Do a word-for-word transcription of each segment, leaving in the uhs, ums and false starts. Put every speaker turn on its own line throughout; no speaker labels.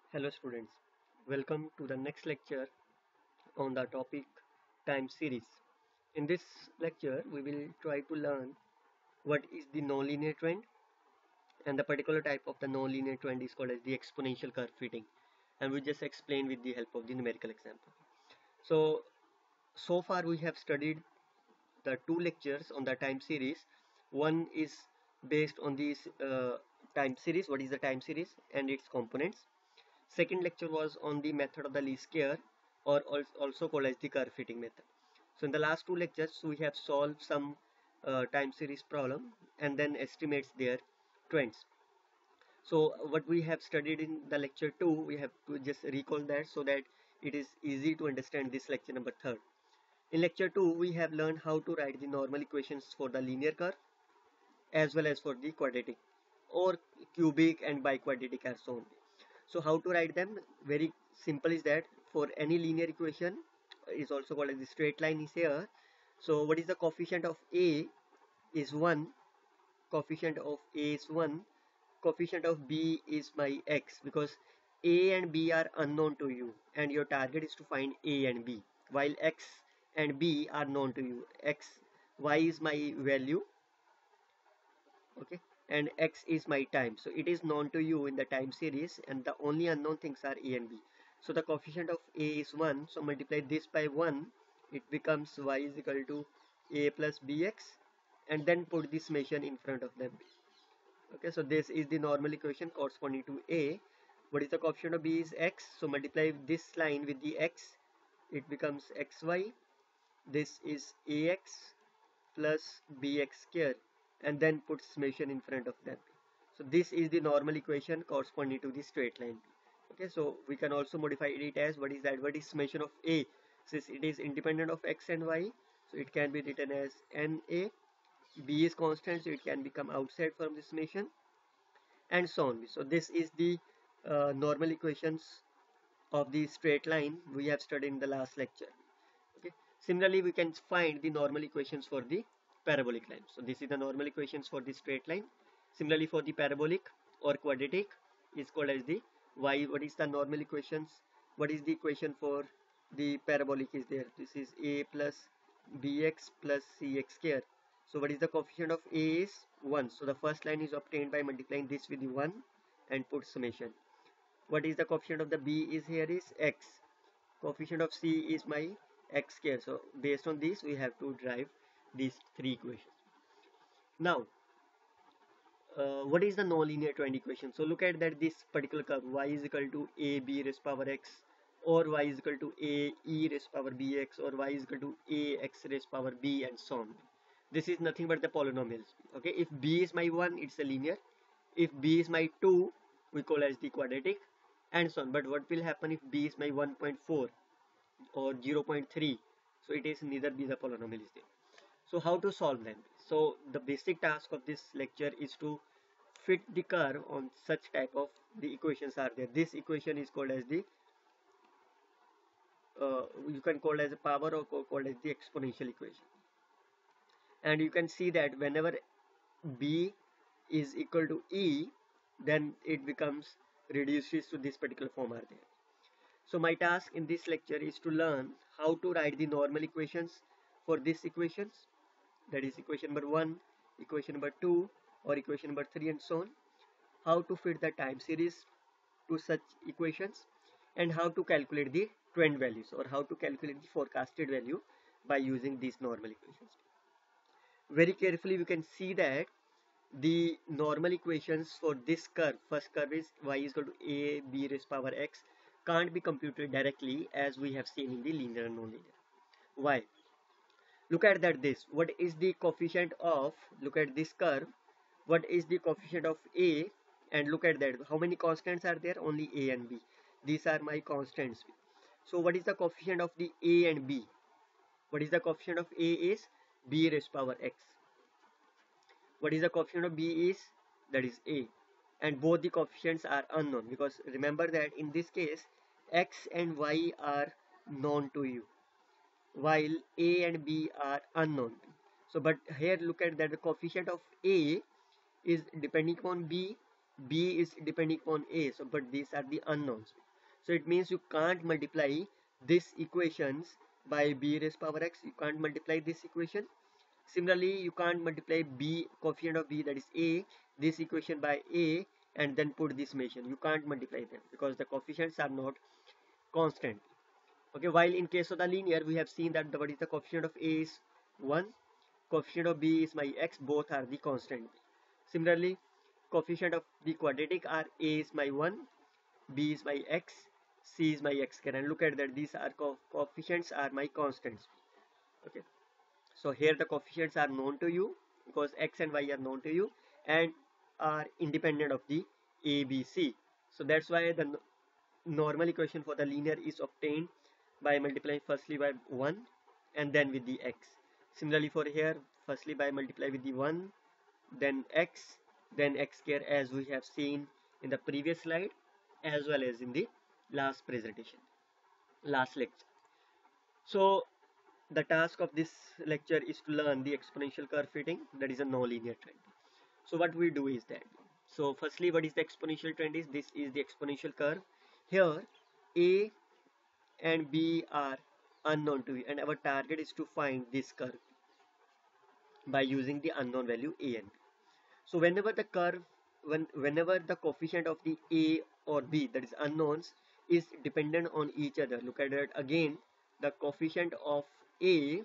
Hello students, welcome to the next lecture on the topic time series. In this lecture, we will try to learn what is the nonlinear trend, and the particular type of the nonlinear trend is called as the exponential curve fitting, and we just explain with the help of the numerical example. So, so far we have studied the two lectures on the time series. One is based on this uh, time series, what is the time series and its components. Second lecture was on the method of the least square, or also called as the curve fitting method. So in the last two lectures we have solved some uh, time series problem and then estimates their trends. So what we have studied in the lecture two, we have to just recall that so that it is easy to understand this lecture number third. In lecture two we have learned how to write the normal equations for the linear curve as well as for the quadratic or cubic and biquadratic and so on. So how to write them? Very simple is that for any linear equation is also called as the straight line is here. So what is the coefficient of A is one, coefficient of A is one, coefficient of B is my X, because A and B are unknown to you and your target is to find A and B, while X and B are known to you. X, Y is my value, okay, and X is my time, so it is known to you in the time series, and the only unknown things are A and B. So the coefficient of A is one, so multiply this by one, it becomes Y is equal to A plus Bx, and then put this summation in front of them. Okay, so this is the normal equation corresponding to A. What is the coefficient of B is X, so multiply this line with the X, it becomes xy. This is Ax plus Bx square, and then put summation in front of them. So this is the normal equation corresponding to the straight line. Okay, so we can also modify it as what is that? What is summation of A? Since it is independent of X and Y, so it can be written as N A. B is constant, so it can become outside from the summation, and so on. So this is the uh, normal equations of the straight line we have studied in the last lecture. Okay. Similarly, we can find the normal equations for the parabolic line. So this is the normal equations for the straight line. Similarly, for the parabolic or quadratic is called as the y. What is the normal equations? What is the equation for the parabolic is there? This is a plus bx plus cx square. So what is the coefficient of a is one. So the first line is obtained by multiplying this with the one and put summation. What is the coefficient of the b is here is x. Coefficient of c is my x square. So based on this we have to derive these three equations. Now uh, what is the nonlinear trend equation? So look at that this particular curve y is equal to a b raised power x, or y is equal to a e raised power bx, or y is equal to a x raised power b, and so on. This is nothing but the polynomials. Okay, if b is my one, it's a linear. If b is my two, we call as the quadratic, and so on. But what will happen if b is my one point four or zero point three? So it is neither be the polynomial is there. So how to solve them? So the basic task of this lecture is to fit the curve on such type of the equations are there. This equation is called as the uh, you can call as a power or called as the exponential equation. And you can see that whenever b is equal to e, then it becomes reduces to this particular form are there. So my task in this lecture is to learn how to write the normal equations for these equations, that is equation number one, equation number two, or equation number three, and so on. How to fit the time series to such equations, and how to calculate the trend values, or how to calculate the forecasted value by using these normal equations. Very carefully we can see that the normal equations for this curve, first curve is y is equal to a b raised power x, can't be computed directly as we have seen in the linear and nonlinear. Why? Look at that this, what is the coefficient of, look at this curve, what is the coefficient of a, and look at that, how many constants are there? Only a and b. These are my constants. So what is the coefficient of the a and b? What is the coefficient of a is b raised power x. What is the coefficient of b is, that is a, and both the coefficients are unknown, because remember that in this case x and y are known to you while a and b are unknown. So but here look at that the coefficient of a is depending upon b, B is depending upon A, so but these are the unknowns. So it means you can't multiply this equations by B raised power x. You can't multiply this equation. Similarly, you can't multiply B, coefficient of B, that is A, this equation by A and then put this summation. You can't multiply them because the coefficients are not constant. Okay, while in case of the linear, we have seen that the, what is the coefficient of A is one, coefficient of B is my x, both are the constant. Similarly, coefficient of the quadratic are A is my one, B is my x, C is my x square, and look at that, these are co coefficients are my constants. Okay, so here the coefficients are known to you because x and y are known to you and are independent of the A, B, C. So that's why the normal equation for the linear is obtained by multiplying firstly by one and then with the x. Similarly for here, firstly by multiply with the one, then x, then x square, as we have seen in the previous slide as well as in the last presentation, last lecture. So the task of this lecture is to learn the exponential curve fitting, that is a nonlinear trend. So what we do is that, so firstly, what is the exponential trend is, this is the exponential curve. Here A and B are unknown to you and our target is to find this curve by using the unknown value A and B. So whenever the curve, when whenever the coefficient of the A or B, that is unknowns, is dependent on each other, look at it again, the coefficient of A,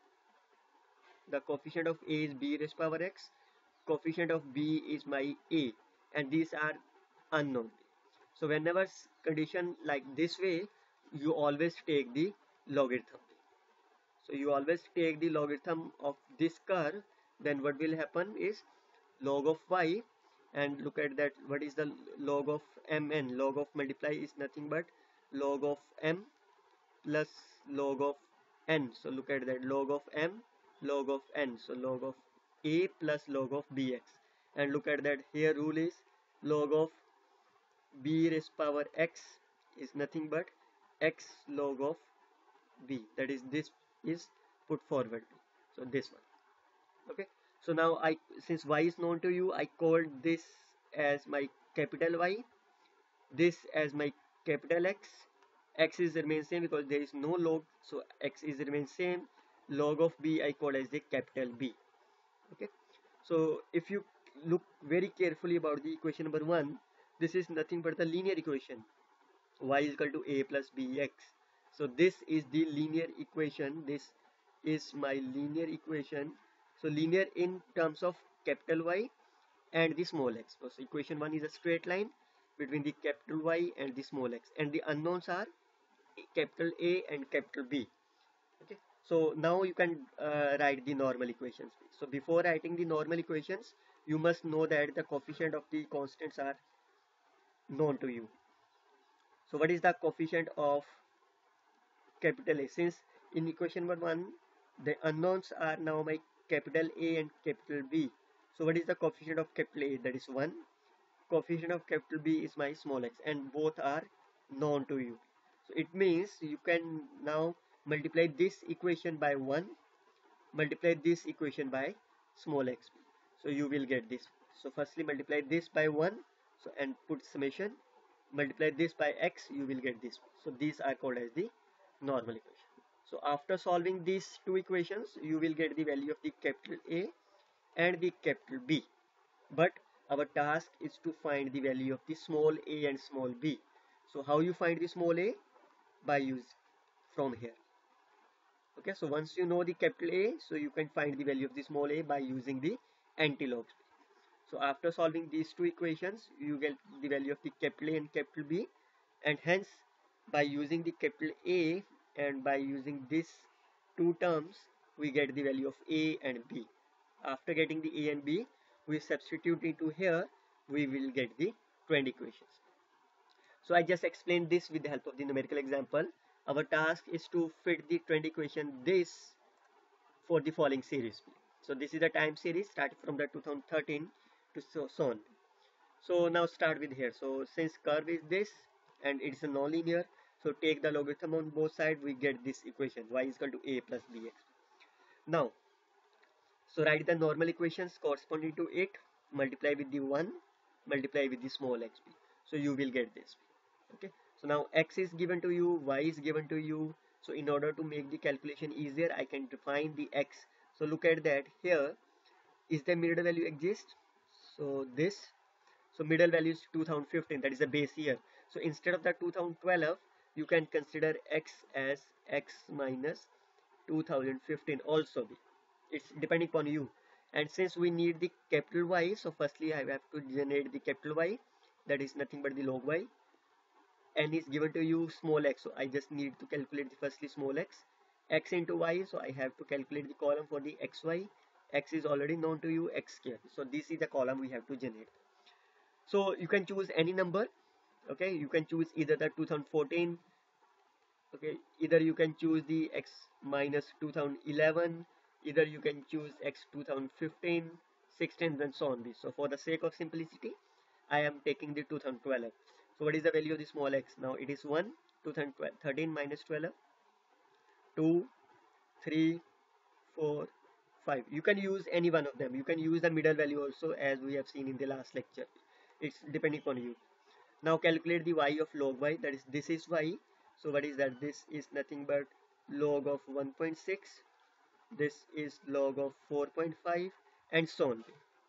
the coefficient of A is B raised power x, coefficient of B is my A, and these are unknown. So whenever condition like this way, you always take the logarithm. So you always take the logarithm of this curve, then what will happen is log of y, and look at that, what is the log of mn? Log of multiply is nothing but log of m plus log of n. So look at that, log of m, log of n, so log of a plus log of bx, and look at that, here rule is log of b raised power x is nothing but x log of b, that is this is put forward, so this one. Okay, so now I, since y is known to you, I called this as my capital Y, this as my capital X. X is remain same because there is no log, so x is remain same. Log of b I call as the capital B. Okay, so if you look very carefully about the equation number one, this is nothing but the linear equation, y is equal to a plus bx. So this is the linear equation, this is my linear equation. So linear in terms of capital Y and the small x. So equation one is a straight line between the capital Y and the small x, and the unknowns are capital A and capital B. Okay, so now you can uh, write the normal equations. So before writing the normal equations, you must know that the coefficient of the constants are known to you. So what is the coefficient of capital A? Since in equation number one, the unknowns are now my capital A and capital B. So what is the coefficient of capital A? That is one. Coefficient of capital B is my small x, and both are known to you. So it means you can now multiply this equation by one, multiply this equation by small x. So you will get this. So firstly multiply this by one, so and put summation, multiply this by x, you will get this. So these are called as the normal equation. So after solving these two equations, you will get the value of the capital A and the capital B. But our task is to find the value of the small a and small b. So how you find the small a? By use from here. Okay, so once you know the capital A, so you can find the value of the small a by using the antilogs. So after solving these two equations, you get the value of the capital A and capital B, and hence by using the capital A and by using these two terms, we get the value of A and B. After getting the A and B, we substitute into here, we will get the trend equations. So I just explained this with the help of the numerical example. Our task is to fit the trend equation this for the following series. So this is the time series starting from the two thousand thirteen to so, so on. So now start with here. So since curve is this and it's a nonlinear, so take the logarithm on both sides, we get this equation, y is equal to a plus bx. Now, so write the normal equations corresponding to it, multiply with the one, multiply with the small xb. So you will get this. Okay, so now x is given to you, y is given to you. So in order to make the calculation easier, I can define the x. So look at that here. Is the middle value exist? So this, so middle value is two thousand fifteen, that is the base year. So instead of the two thousand twelve, you can consider x as x minus two thousand fifteen also be. It's depending upon you. And since we need the capital Y, so firstly I have to generate the capital Y, that is nothing but the log Y. N is given to you small x, so I just need to calculate the firstly small x. X into y, so I have to calculate the column for the xy. X is already known to you, x square. So this is the column we have to generate. So you can choose any number. Okay, you can choose either the two thousand fourteen. Okay, either you can choose the x minus two thousand eleven. Either you can choose x two thousand fifteen, sixteen, and so on. So for the sake of simplicity, I am taking the two thousand twelve. So what is the value of the small x? Now it is one, two thousand thirteen minus twelve, two, three, four, five. You can use any one of them. You can use the middle value also, as we have seen in the last lecture. It's depending on you. Now calculate the y of log y, that is this is y. So what is that? This is nothing but log of one point six. This is log of four point five, and so on.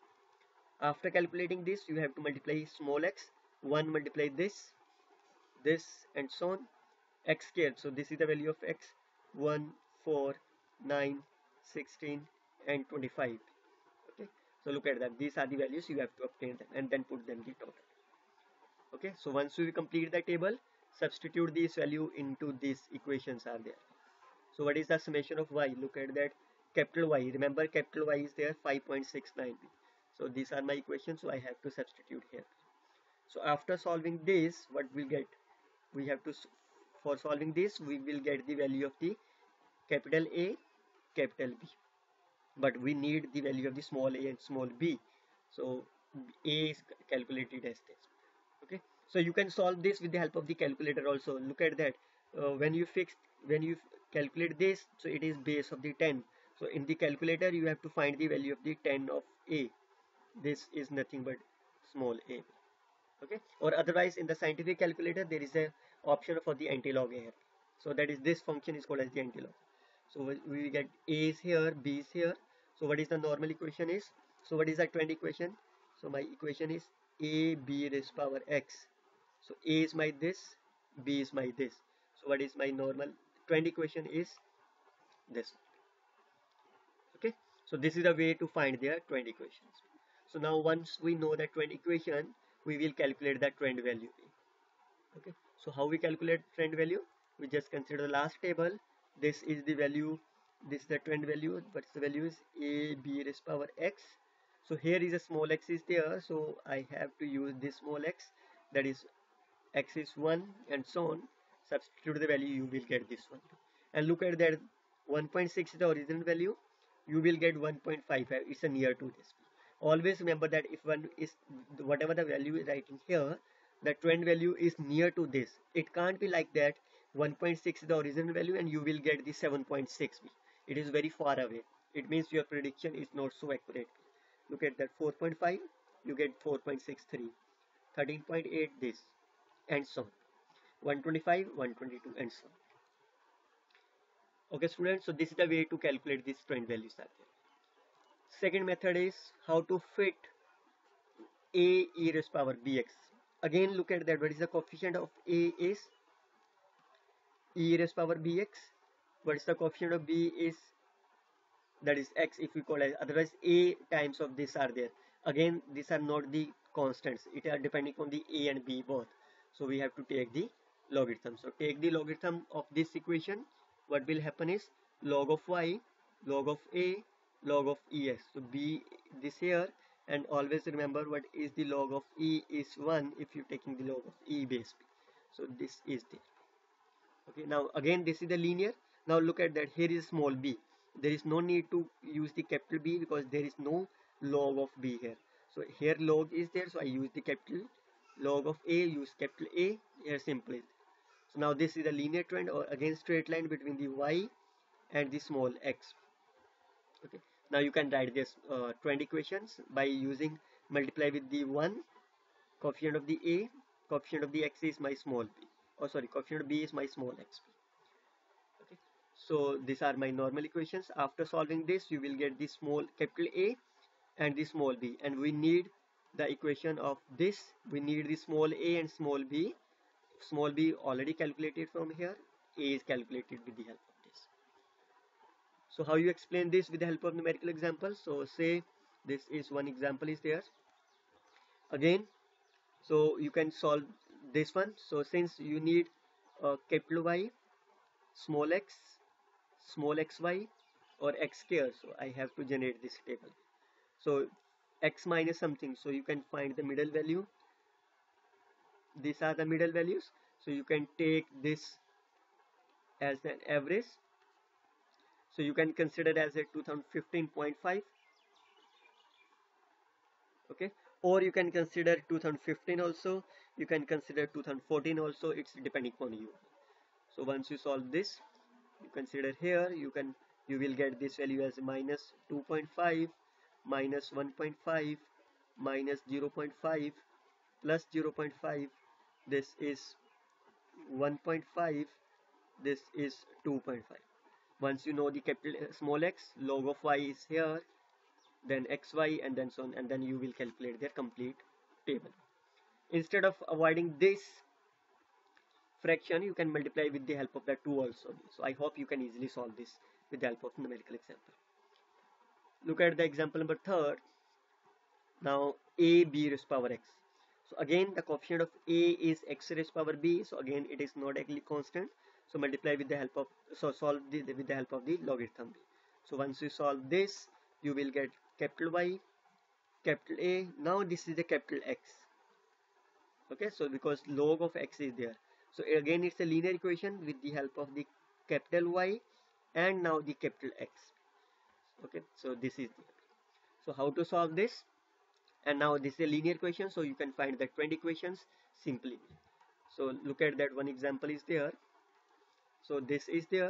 After calculating this, you have to multiply small x. one multiply this, this, and so on. X squared. So this is the value of x. one, four, nine, sixteen, and twenty-five. Okay. So look at that. These are the values you have to obtain them and then put them the total. Okay. So once we complete the table, substitute this value into these equations are there. So what is the summation of y? Look at that. Capital Y. Remember capital Y is there, five point six nine. So these are my equations. So I have to substitute here. So after solving this, what we get? We have to, for solving this, we will get the value of the capital A, capital B. But we need the value of the small a and small b. So A is calculated as this. Okay. So you can solve this with the help of the calculator also. Look at that. Uh, when you fix, when you calculate this, so it is base of the ten. So in the calculator, you have to find the value of the ten of A. This is nothing but small a. Okay, or otherwise in the scientific calculator there is a option for the antilog here. So that is, this function is called as the antilog. So we get a is here, b is here. So what is the normal equation is? So what is the trend equation? So my equation is a b raised power x. So a is my this, b is my this. So what is my normal trend equation is this. Okay, so this is the way to find their trend equations. So now once we know the trend equation, we will calculate the trend value. Okay, so how we calculate trend value? We just consider the last table. This is the value, this is the trend value, but the value is a b raised power x. So here is a small x is there, so I have to use this small x, that is x is one, and so on. Substitute the value, you will get this one. And look at that, one point six is the original value, you will get one point five five. It's a near to this. Always remember that if one is, whatever the value is writing here, the trend value is near to this. It can't be like that one point six is the original value and you will get the seven point six. It is very far away. It means your prediction is not so accurate. Look at that, four point five, you get four point six three, thirteen point eight this, and so on. one twenty-five, one twenty-two, and so on. Okay students, so this is the way to calculate these trend values are there. Second method is how to fit a e raised power bx. Again look at that, what is the coefficient of a is e raised power bx. What is the coefficient of b is, that is x if we call it, otherwise a times of this are there. Again these are not the constants, it are depending on the a and b both. So we have to take the logarithm. So take the logarithm of this equation. What will happen is log of y, log of a, log of ex. So b this here, and always remember what is the log of e is one if you're taking the log of e base b. So this is there. Okay, now again this is the linear. Now look at that, here is small b. There is no need to use the capital B because there is no log of b here. So here log is there, so I use the capital. Log of a, use capital A, here simply. So now this is a linear trend, or again straight line between the y and the small x. Okay, now you can write this uh, trend equations by using multiply with the one coefficient of the A, coefficient of the X is my small b. Oh sorry, coefficient of B is my small xp. Okay, so these are my normal equations. After solving this, you will get the small capital A and the small b, and we need the equation of this. We need the small a and small b. Small b already calculated from here, a is calculated with the help of this. So how you explain this with the help of numerical examples? So say this is one example is there again, so you can solve this one. So since you need uh, capital Y, small x, small xy, or x square, so I have to generate this table. So x minus something, so you can find the middle value. These are the middle values, so you can take this as an average. So you can consider as a two thousand fifteen point five, okay, or you can consider two thousand fifteen also, you can consider two thousand fourteen also, it's depending on you. So once you solve this, you consider here, you can you will get this value as minus two point five, minus one point five, minus zero point five, plus zero point five, this is one point five, this is two point five. Once you know the capital uh, small x, log of y is here, then xy, and then so on, and then you will calculate their complete table. Instead of avoiding this fraction, you can multiply with the help of the two also. So I hope you can easily solve this with the help of numerical example. Look at the example number third. Now a b raised power x. So again the coefficient of a is x raised power b. So again it is not actually constant. So multiply with the help of, so solve the, with the help of the logarithm b. So once you solve this, you will get capital Y, capital A. Now this is the capital X. Okay, so because log of x is there. So again it's a linear equation with the help of the capital Y and now the capital X. Okay, so this is the, so how to solve this? And now this is a linear equation, so you can find the twenty equations simply. So look at that one example is there. So this is there.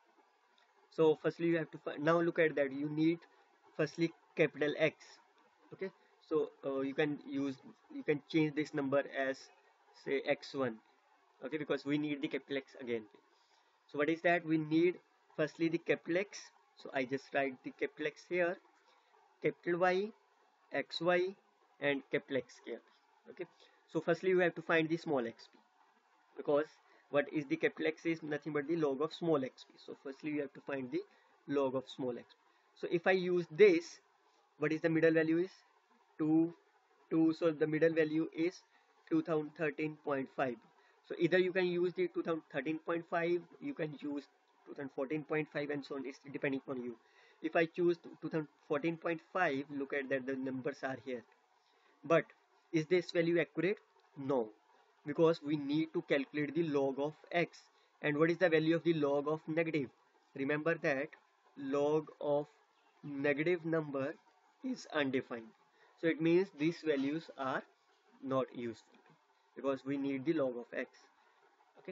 So firstly you have to find, now look at that, you need firstly capital X. Okay, so uh, you can use, you can change this number as say x one. Okay, because we need the capital X again. So what is that? We need firstly the capital X. So I just write the capital X here, capital Y, xy, and capital X here. Okay, so firstly you have to find the small xp, because what is the capital X is nothing but the log of small xp. So firstly you have to find the log of small xp. So if I use this, what is the middle value is two, two, so the middle value is two thousand thirteen point five. So either you can use the two thousand thirteen point five, you can use two thousand fourteen point five, and so on. It's depending on you. If I choose two thousand fourteen point five, look at that, the numbers are here. But is this value accurate? No, because we need to calculate the log of x. And what is the value of the log of negative? Remember that log of negative number is undefined. So it means these values are not useful, because we need the log of x. Okay,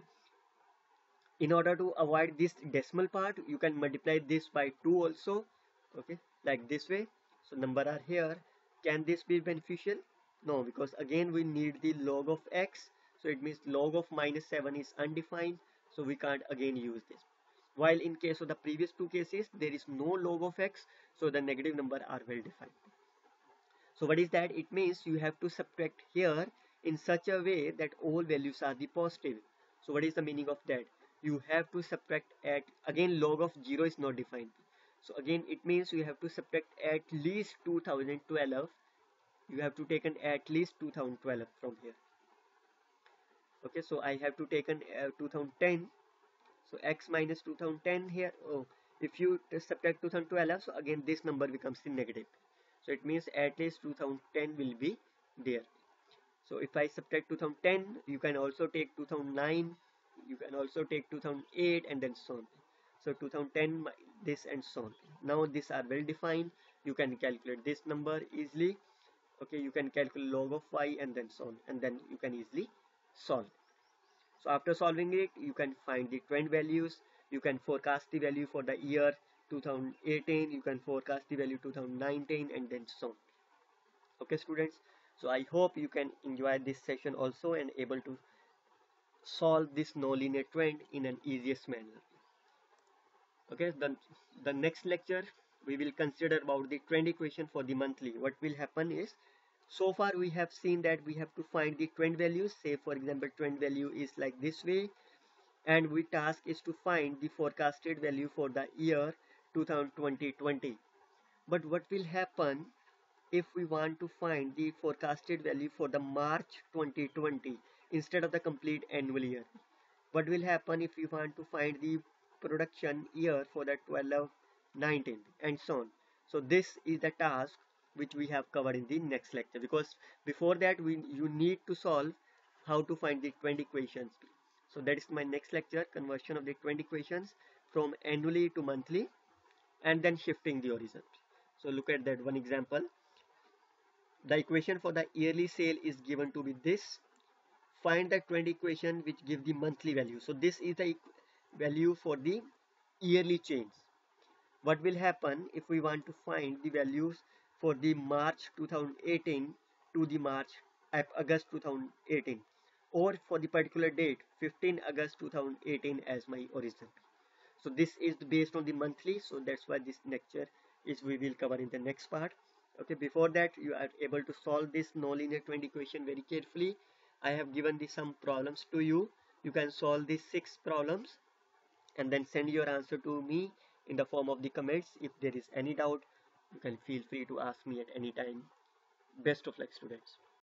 in order to avoid this decimal part, you can multiply this by two also. Okay, like this way. So number are here. Can this be beneficial? No, because again we need the log of x. So it means log of minus seven is undefined, so we can't again use this. While in case of the previous two cases, there is no log of x, so the negative number are well defined. So what is that? It means you have to subtract here in such a way that all values are the positive. So what is the meaning of that? You have to subtract at, again log of zero is not defined. So again it means you have to subtract at least two thousand twelve. You have to take an at least two thousand twelve from here. Okay, so I have to take an uh, two thousand ten. So x minus two thousand ten here. Oh, if you subtract two thousand twelve, so again this number becomes the negative. So it means at least two thousand ten will be there. So if I subtract two thousand ten, you can also take two thousand nine, you can also take two thousand eight, and then so on. So two thousand ten, this and so on. Now these are well defined. You can calculate this number easily. Okay, you can calculate log of y and then so on, and then you can easily solve. So after solving it, you can find the trend values. You can forecast the value for the year two thousand eighteen. You can forecast the value two thousand nineteen, and then so on. Okay, students. So I hope you can enjoy this session also and able to solve this nonlinear trend in an easiest manner. Okay, then the next lecture we will consider about the trend equation for the monthly. What will happen is, so far we have seen that we have to find the trend values. Say for example, trend value is like this way, and we task is to find the forecasted value for the year two thousand twenty. But what will happen if we want to find the forecasted value for the March twenty twenty instead of the complete annual year? What will happen if we want to find the production year for the twelve nineteen and so on? So this is the task which we have covered in the next lecture, because before that we you need to solve how to find the trend equations. So that is my next lecture, conversion of the trend equations from annually to monthly and then shifting the horizon. So look at that one example. The equation for the yearly sale is given to be this. Find the trend equation which give the monthly value. So this is the value for the yearly change. What will happen if we want to find the values for the March two thousand eighteen to the March August two thousand eighteen, or for the particular date fifteenth August two thousand eighteen as my origin? So this is based on the monthly, so that's why this lecture is we will cover in the next part. Okay, before that you are able to solve this nonlinear trend equation very carefully. I have given the some problems to you. You can solve these six problems and then send your answer to me in the form of the comments. If there is any doubt, you can feel free to ask me at any time. Best of luck, students.